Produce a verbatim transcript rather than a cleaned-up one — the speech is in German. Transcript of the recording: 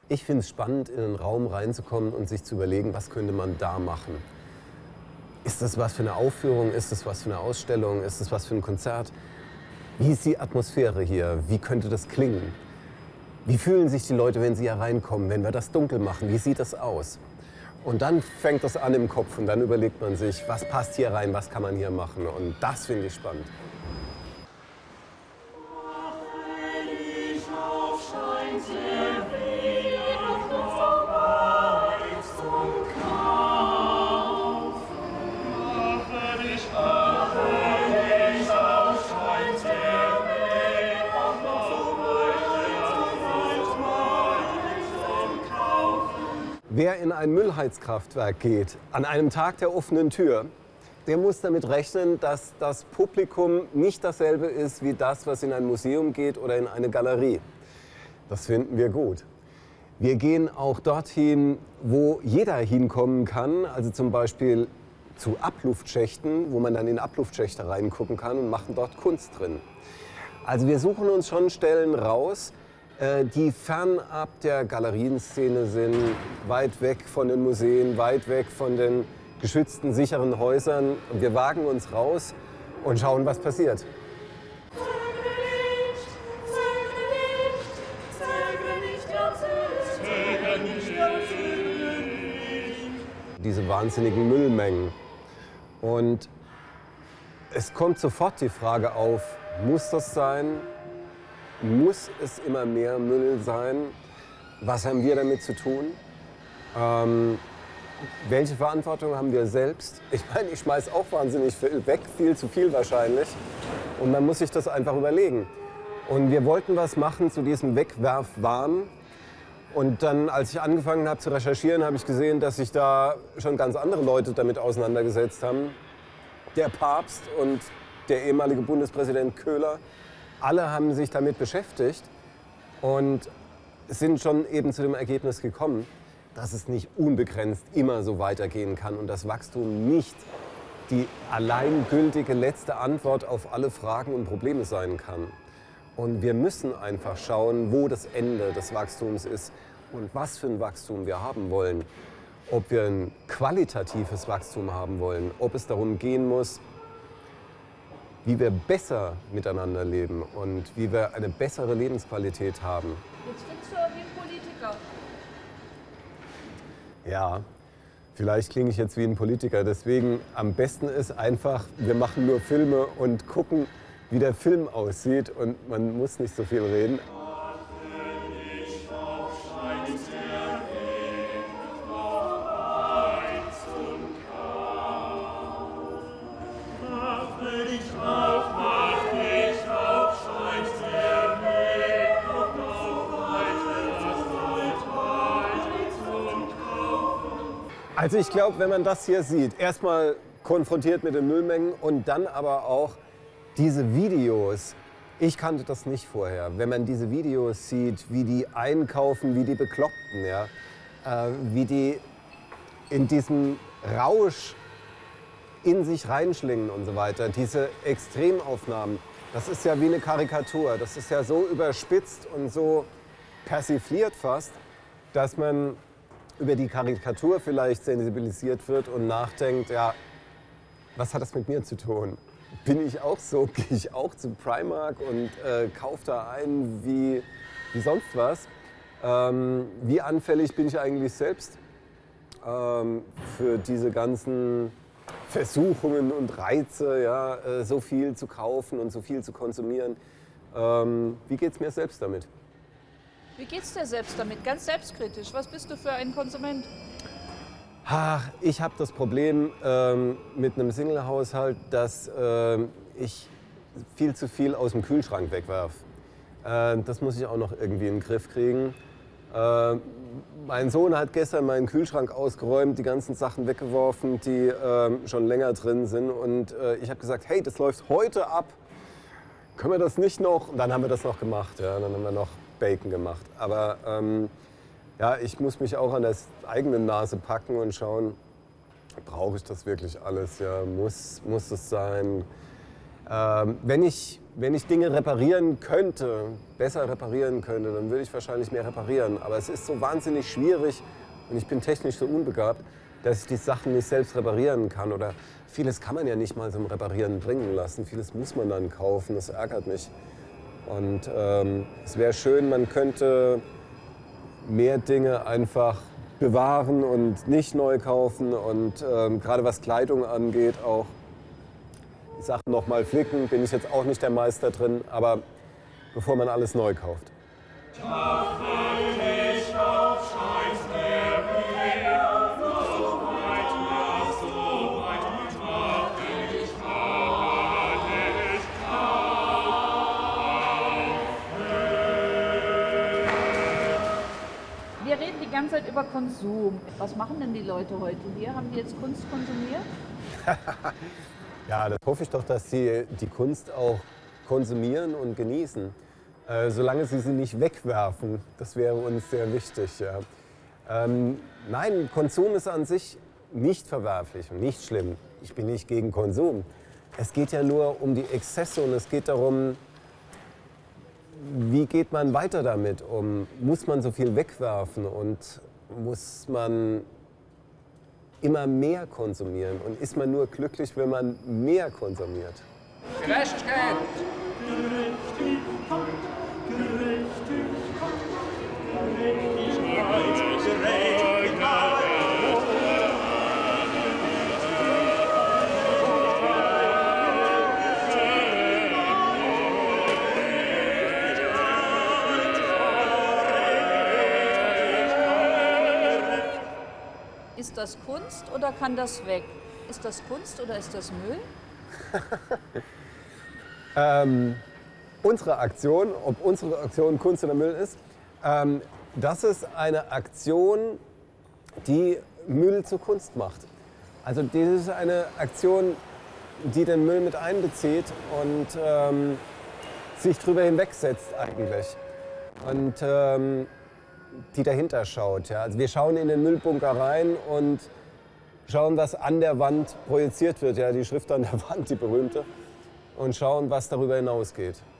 Ich finde es spannend, in einen Raum reinzukommen und sich zu überlegen, was könnte man da machen. Ist das was für eine Aufführung? Ist das was für eine Ausstellung? Ist das was für ein Konzert? Wie ist die Atmosphäre hier? Wie könnte das klingen? Wie fühlen sich die Leute, wenn sie hier reinkommen, wenn wir das dunkel machen? Wie sieht das aus? Und dann fängt das an im Kopf und dann überlegt man sich, was passt hier rein, was kann man hier machen? Und das finde ich spannend. Wer in ein Müllheizkraftwerk geht, an einem Tag der offenen Tür, der muss damit rechnen, dass das Publikum nicht dasselbe ist wie das, was in ein Museum geht oder in eine Galerie. Das finden wir gut. Wir gehen auch dorthin, wo jeder hinkommen kann, also zum Beispiel zu Abluftschächten, wo man dann in Abluftschächte reingucken kann und machen dort Kunst drin. Also wir suchen uns schon Stellen raus, die fernab der Galerienszene sind, weit weg von den Museen, weit weg von den geschützten, sicheren Häusern. Und wir wagen uns raus und schauen, was passiert. Diese wahnsinnigen Müllmengen. Und es kommt sofort die Frage auf, muss das sein? Muss es immer mehr Müll sein? Was haben wir damit zu tun? Ähm, welche Verantwortung haben wir selbst? Ich meine, ich schmeiß auch wahnsinnig viel weg, viel zu viel wahrscheinlich. Und man muss sich das einfach überlegen. Und wir wollten was machen zu diesem Wegwerfwahn. Und dann, als ich angefangen habe zu recherchieren, habe ich gesehen, dass sich da schon ganz andere Leute damit auseinandergesetzt haben. Der Papst und der ehemalige Bundespräsident Köhler. Alle haben sich damit beschäftigt und sind schon eben zu dem Ergebnis gekommen, dass es nicht unbegrenzt immer so weitergehen kann und das Wachstum nicht die alleingültige letzte Antwort auf alle Fragen und Probleme sein kann. Und wir müssen einfach schauen, wo das Ende des Wachstums ist und was für ein Wachstum wir haben wollen. Ob wir ein qualitatives Wachstum haben wollen, ob es darum gehen muss, wie wir besser miteinander leben und wie wir eine bessere Lebensqualität haben. Jetzt klingst du wie ein Politiker. Ja, vielleicht klinge ich jetzt wie ein Politiker. Deswegen am besten ist einfach, wir machen nur Filme und gucken, wie der Film aussieht und man muss nicht so viel reden. Also ich glaube, wenn man das hier sieht, erstmal konfrontiert mit den Müllmengen und dann aber auch diese Videos. Ich kannte das nicht vorher. Wenn man diese Videos sieht, wie die einkaufen, wie die Bekloppten, ja, äh, wie die in diesem Rausch in sich reinschlingen und so weiter, diese Extremaufnahmen, das ist ja wie eine Karikatur. Das ist ja so überspitzt und so persifliert fast, dass man über die Karikatur vielleicht sensibilisiert wird und nachdenkt, ja, was hat das mit mir zu tun? Bin ich auch so? Gehe ich auch zu Primark und äh, kaufe da ein wie, wie sonst was? Ähm, wie anfällig bin ich eigentlich selbst ähm, für diese ganzen Versuchungen und Reize, ja, äh, so viel zu kaufen und so viel zu konsumieren? Ähm, wie geht es mir selbst damit? Wie geht's dir selbst damit? Ganz selbstkritisch. Was bist du für ein Konsument? Ach, ich habe das Problem ähm, mit einem Single-Haushalt, dass äh, ich viel zu viel aus dem Kühlschrank wegwerfe. Äh, das muss ich auch noch irgendwie in den Griff kriegen. Äh, mein Sohn hat gestern meinen Kühlschrank ausgeräumt, die ganzen Sachen weggeworfen, die äh, schon länger drin sind. Und äh, ich habe gesagt, hey, das läuft heute ab. Können wir das nicht noch? Und dann haben wir das noch gemacht. Ja, dann haben wir noch Bacon gemacht. Aber ähm, ja, ich muss mich auch an der eigenen Nase packen und schauen, brauche ich das wirklich alles? Ja, muss, muss es sein? Ähm, wenn ich, wenn ich Dinge reparieren könnte, besser reparieren könnte, dann würde ich wahrscheinlich mehr reparieren. Aber es ist so wahnsinnig schwierig und ich bin technisch so unbegabt, dass ich die Sachen nicht selbst reparieren kann. Oder vieles kann man ja nicht mal zum Reparieren bringen lassen. Vieles muss man dann kaufen, das ärgert mich. Und ähm, es wäre schön, man könnte mehr Dinge einfach bewahren und nicht neu kaufen. Und ähm, gerade was Kleidung angeht, auch Sachen noch mal flicken, bin ich jetzt auch nicht der Meister drin. Aber bevor man alles neu kauft. Wir reden die ganze Zeit über Konsum. Was machen denn die Leute heute hier? Haben die jetzt Kunst konsumiert? Ja, das hoffe ich doch, dass sie die Kunst auch konsumieren und genießen. Äh, solange sie sie nicht wegwerfen, das wäre uns sehr wichtig. Ja. Ähm, nein, Konsum ist an sich nicht verwerflich und nicht schlimm. Ich bin nicht gegen Konsum. Es geht ja nur um die Exzesse und es geht darum, wie geht man weiter damit um? Muss man so viel wegwerfen und muss man immer mehr konsumieren? Und ist man nur glücklich, wenn man mehr konsumiert? Gerechtigkeit! Ist das Kunst oder kann das weg? Ist das Kunst oder ist das Müll? ähm, unsere Aktion, ob unsere Aktion Kunst oder Müll ist, ähm, das ist eine Aktion, die Müll zu Kunst macht. Also das ist eine Aktion, die den Müll mit einbezieht und ähm, sich drüber hinwegsetzt eigentlich. Und ähm, die dahinter schaut. Ja. Also wir schauen in den Müllbunker rein und schauen, was an der Wand projiziert wird, ja, die Schrift an der Wand, die berühmte, und schauen, was darüber hinausgeht.